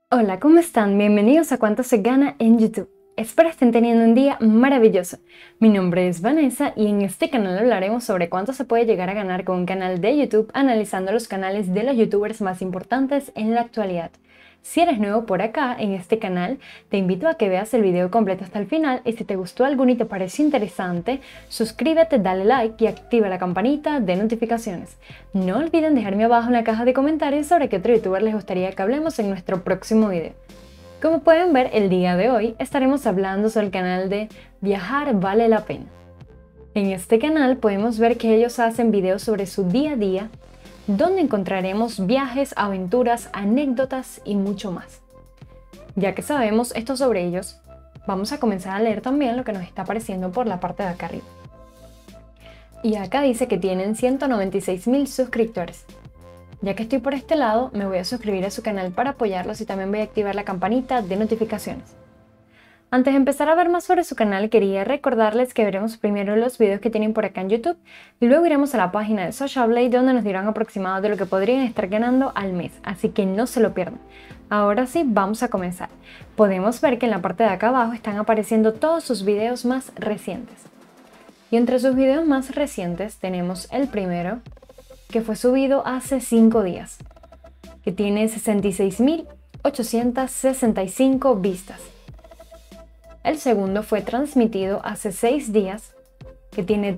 Hola, ¿cómo están? Bienvenidos a Cuánto se gana en YouTube. Espero estén teniendo un día maravilloso. Mi nombre es Vanessa y en este canal hablaremos sobre cuánto se puede llegar a ganar con un canal de YouTube analizando los canales de los youtubers más importantes en la actualidad. Si eres nuevo por acá en este canal, te invito a que veas el video completo hasta el final y si te gustó alguno y te pareció interesante, suscríbete, dale like y activa la campanita de notificaciones. No olviden dejarme abajo en la caja de comentarios sobre qué otro youtuber les gustaría que hablemos en nuestro próximo video. Como pueden ver, el día de hoy estaremos hablando sobre el canal de Viajar Vale la Pena. En este canal podemos ver que ellos hacen videos sobre su día a día, donde encontraremos viajes, aventuras, anécdotas y mucho más. Ya que sabemos esto sobre ellos, vamos a comenzar a leer también lo que nos está apareciendo por la parte de acá arriba. Y acá dice que tienen 196.000 suscriptores. Ya que estoy por este lado, me voy a suscribir a su canal para apoyarlos y también voy a activar la campanita de notificaciones. Antes de empezar a ver más sobre su canal, quería recordarles que veremos primero los videos que tienen por acá en YouTube y luego iremos a la página de Social Blade donde nos dirán aproximado de lo que podrían estar ganando al mes, así que no se lo pierdan. Ahora sí, vamos a comenzar. Podemos ver que en la parte de acá abajo están apareciendo todos sus videos más recientes. Y entre sus videos más recientes tenemos el primero, que fue subido hace 5 días, que tiene 66.865 vistas. El segundo fue transmitido hace 6 días, que tiene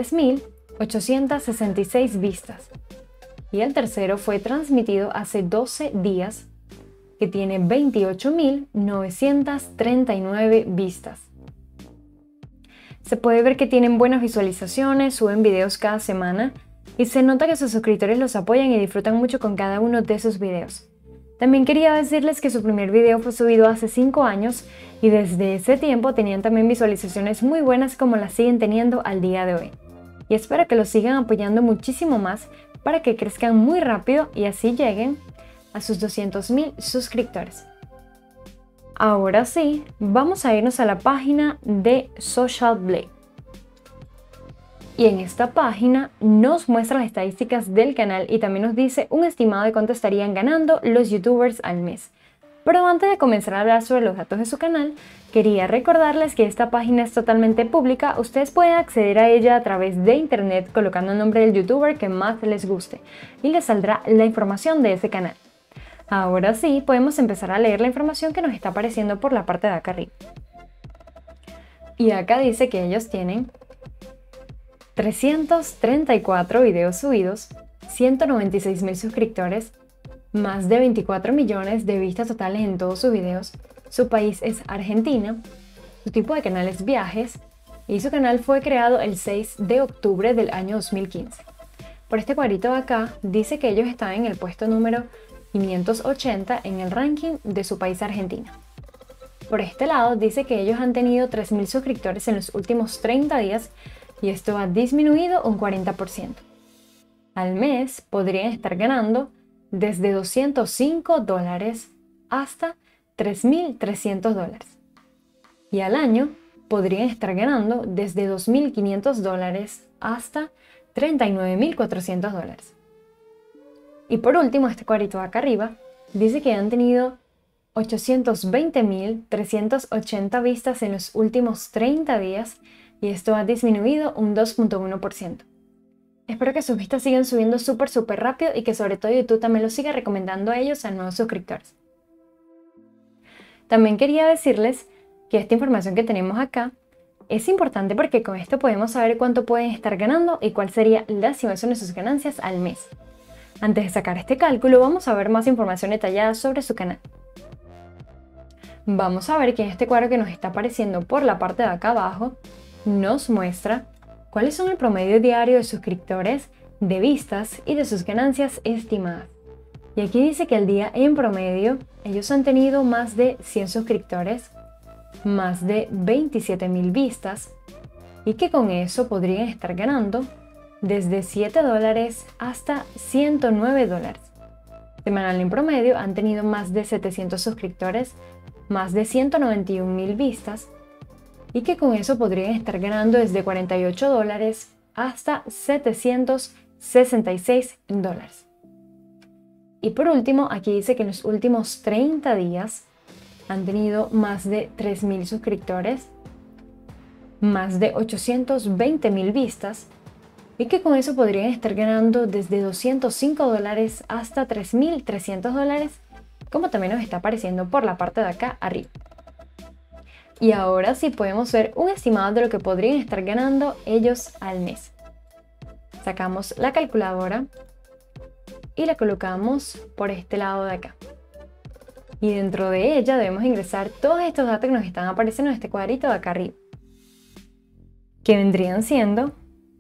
33.866 vistas. Y el tercero fue transmitido hace 12 días, que tiene 28.939 vistas. Se puede ver que tienen buenas visualizaciones, suben videos cada semana y se nota que sus suscriptores los apoyan y disfrutan mucho con cada uno de sus videos. También quería decirles que su primer video fue subido hace 5 años y desde ese tiempo tenían también visualizaciones muy buenas como las siguen teniendo al día de hoy. Y espero que los sigan apoyando muchísimo más para que crezcan muy rápido y así lleguen a sus 200.000 suscriptores. Ahora sí, vamos a irnos a la página de Social Blade. Y en esta página nos muestra las estadísticas del canal y también nos dice un estimado de cuánto estarían ganando los youtubers al mes. Pero antes de comenzar a hablar sobre los datos de su canal, quería recordarles que esta página es totalmente pública. Ustedes pueden acceder a ella a través de internet colocando el nombre del youtuber que más les guste y les saldrá la información de ese canal. Ahora sí, podemos empezar a leer la información que nos está apareciendo por la parte de acá arriba. Y acá dice que ellos tienen 334 videos subidos, 196.000 suscriptores, más de 24 millones de vistas totales en todos sus videos, su país es Argentina, su tipo de canal es viajes y su canal fue creado el 6 de octubre del año 2015. Por este cuadrito de acá dice que ellos están en el puesto número 580 en el ranking de su país Argentina. Por este lado dice que ellos han tenido 3.000 suscriptores en los últimos 30 días y esto ha disminuido un 40%. Al mes podrían estar ganando desde $205 hasta $3.300. Y al año podrían estar ganando desde $2.500 hasta $39.400. Y por último, este cuadrito de acá arriba dice que han tenido 820.380 vistas en los últimos 30 días y esto ha disminuido un 2.1%. Espero que sus vistas sigan subiendo súper rápido y que sobre todo YouTube también los siga recomendando a ellos a nuevos suscriptores. También quería decirles que esta información que tenemos acá es importante porque con esto podemos saber cuánto pueden estar ganando y cuál sería la estimación de sus ganancias al mes. Antes de sacar este cálculo, vamos a ver más información detallada sobre su canal. Vamos a ver que en este cuadro que nos está apareciendo por la parte de acá abajo, nos muestra cuáles son el promedio diario de suscriptores, de vistas y de sus ganancias estimadas. Y aquí dice que al día en promedio ellos han tenido más de 100 suscriptores, más de 27.000 vistas y que con eso podrían estar ganando desde $7 hasta $109. Semanal en promedio han tenido más de 700 suscriptores, más de 191.000 vistas y que con eso podrían estar ganando desde $48 hasta $766. Y por último, aquí dice que en los últimos 30 días han tenido más de 3.000 suscriptores, más de 820.000 vistas, y que con eso podrían estar ganando desde $205 hasta $3.300, como también nos está apareciendo por la parte de acá arriba. Y ahora sí podemos ver un estimado de lo que podrían estar ganando ellos al mes. Sacamos la calculadora y la colocamos por este lado de acá. Y dentro de ella debemos ingresar todos estos datos que nos están apareciendo en este cuadrito de acá arriba, que vendrían siendo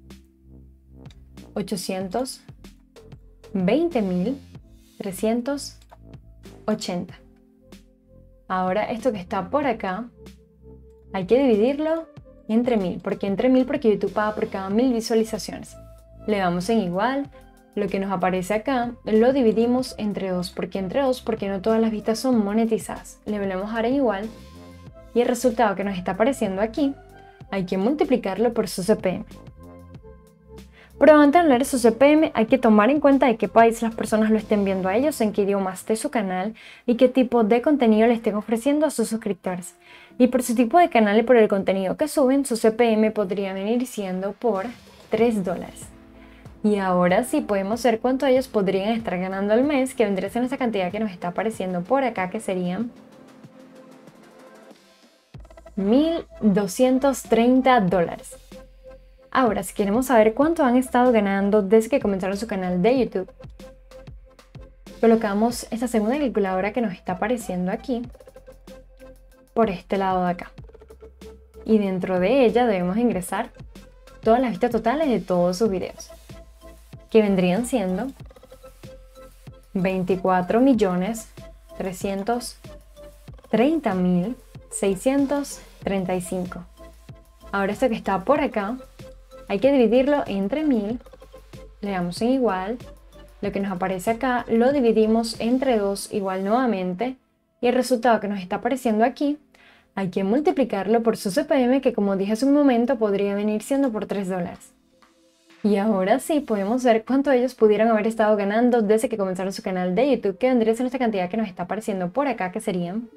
820.380. Ahora esto que está por acá hay que dividirlo entre 1000. ¿Por qué entre 1000? Porque YouTube paga por cada 1000 visualizaciones. Le damos en igual. Lo que nos aparece acá lo dividimos entre 2. ¿Por qué entre 2? Porque no todas las vistas son monetizadas. Le volvemos a dar en igual. Y el resultado que nos está apareciendo aquí hay que multiplicarlo por su CPM. Pero antes de hablar de su CPM hay que tomar en cuenta de qué país las personas lo estén viendo a ellos, en qué idioma esté su canal y qué tipo de contenido le estén ofreciendo a sus suscriptores. Y por su tipo de canal y por el contenido que suben, su CPM podría venir siendo por $3. Y ahora sí podemos ver cuánto ellos podrían estar ganando al mes, que vendría siendo esa cantidad que nos está apareciendo por acá, que serían $1.230. Ahora, si queremos saber cuánto han estado ganando desde que comenzaron su canal de YouTube, colocamos esta segunda calculadora que nos está apareciendo aquí, por este lado de acá. Y dentro de ella debemos ingresar todas las vistas totales de todos sus videos, que vendrían siendo 24.330.635. Ahora esto que está por acá hay que dividirlo entre 1000, le damos en igual, lo que nos aparece acá lo dividimos entre 2 igual nuevamente, y el resultado que nos está apareciendo aquí hay que multiplicarlo por su CPM, que como dije hace un momento podría venir siendo por $3. Y ahora sí podemos ver cuánto ellos pudieron haber estado ganando desde que comenzaron su canal de YouTube, que vendría siendo esta cantidad que nos está apareciendo por acá, que serían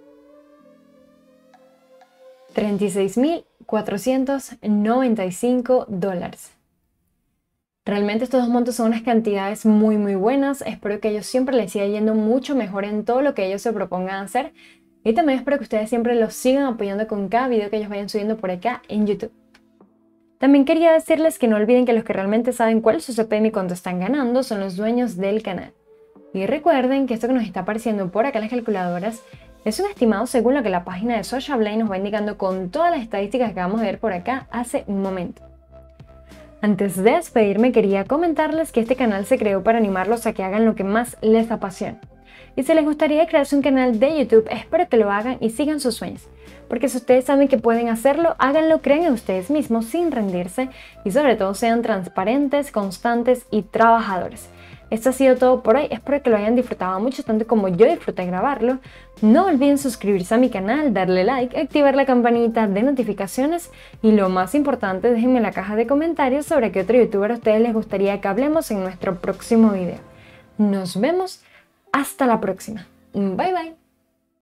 $36.495. Realmente estos dos montos son unas cantidades muy buenas. Espero que ellos siempre les siga yendo mucho mejor en todo lo que ellos se propongan hacer. Y también espero que ustedes siempre los sigan apoyando con cada video que ellos vayan subiendo por acá en YouTube. También quería decirles que no olviden que los que realmente saben cuál es su CPM y cuánto están ganando son los dueños del canal. Y recuerden que esto que nos está apareciendo por acá en las calculadoras es un estimado según lo que la página de Social Blade nos va indicando con todas las estadísticas que acabamos de ver por acá hace un momento. Antes de despedirme quería comentarles que este canal se creó para animarlos a que hagan lo que más les apasiona. Y si les gustaría crearse un canal de YouTube, espero que lo hagan y sigan sus sueños. Porque si ustedes saben que pueden hacerlo, háganlo, crean en ustedes mismos sin rendirse y sobre todo sean transparentes, constantes y trabajadores. Esto ha sido todo por hoy, espero que lo hayan disfrutado mucho tanto como yo disfruté grabarlo. No olviden suscribirse a mi canal, darle like, activar la campanita de notificaciones y lo más importante, déjenme en la caja de comentarios sobre qué otro youtuber a ustedes les gustaría que hablemos en nuestro próximo video. Nos vemos, hasta la próxima. Bye bye.